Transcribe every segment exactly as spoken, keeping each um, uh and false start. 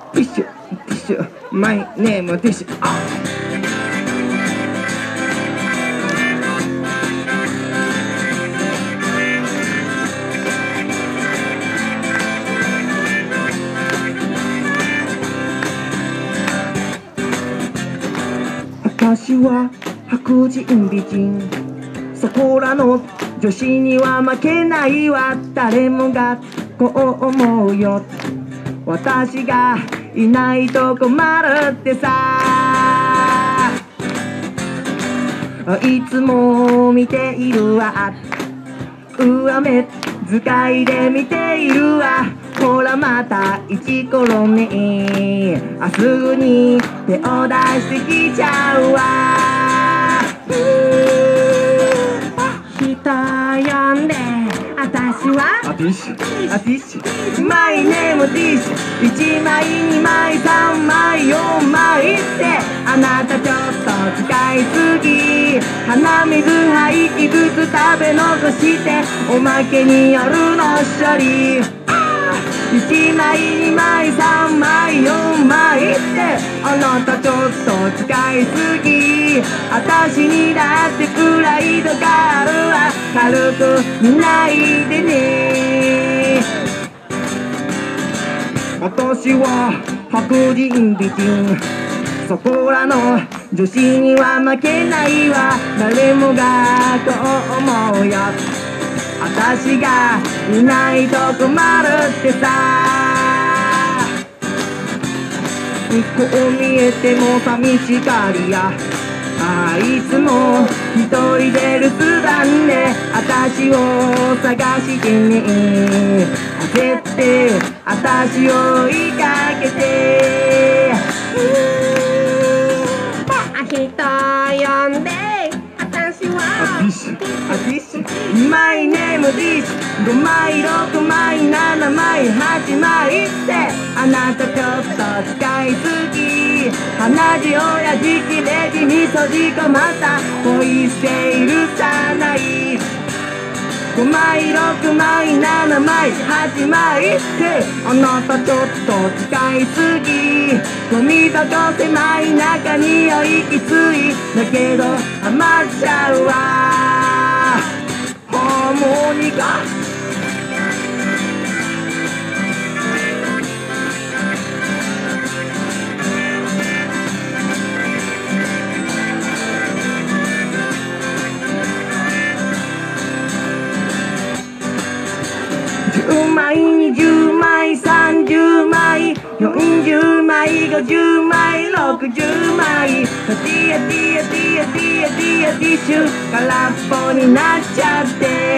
ティッシュティッシュマイネームティッシュ。あ私は白人美人、そこらの女子には負けないわ。誰もがこう思うよ。私がいないと困るってさ。いつも見ているわ、上目遣いで見ているわ。ほらまたイチコロにあすぐに手を出してきちゃうわ。人呼んで私はあティッシュあティッシュマイネームティッシュ。いちまいにまいさんまいよんまいってあなたちょっと使いすぎ。鼻水排気物食べ残しておまけに夜の処理。いちまいにまいさんまいよんまいってあなたちょっと使いすぎ。あたしにだってプライドがあるわ。軽く見ないでね。私は白人美人、そこらの女子には負けないわ。誰もがこう思うよ。私がいないと困るってさ。こう見えても寂しがりや、あいつも一人で留守番で私を探してね。焦って私を追いかけて人呼んで私はマイネームディッシュごまいろくまいななまいはちまいってあなたちょっと使いすぎ。鼻血親父切れ字に閉じ込まった恋しているさない。ごまいろくまいななまいはちまいってあなたちょっと使いすぎ。ゴミ箱狭い中に息ついだけど余っちゃうわ。ハーモニカじゅうまいにじゅうまいさんじゅうまいよんじゅうまいごじゅうまいろくじゅうまいティエティエティエティエティエティッシュ空っぽになっちゃって。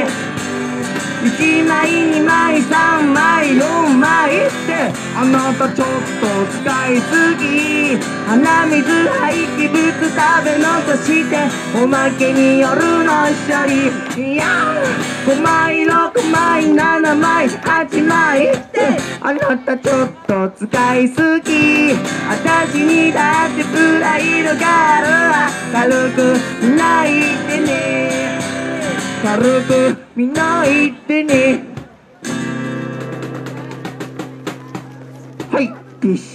いちまいにまいさんまいよんまいってあなたちょっと使いすぎ。鼻水排気物食べ残しておまけに夜の処理。いやごまいろくまいななまいはちまいってあなたちょっと使いすぎ。あたしにだってプライドがあるわ。軽く見ないでね。軽く見ないでね。はい、ティッシュ。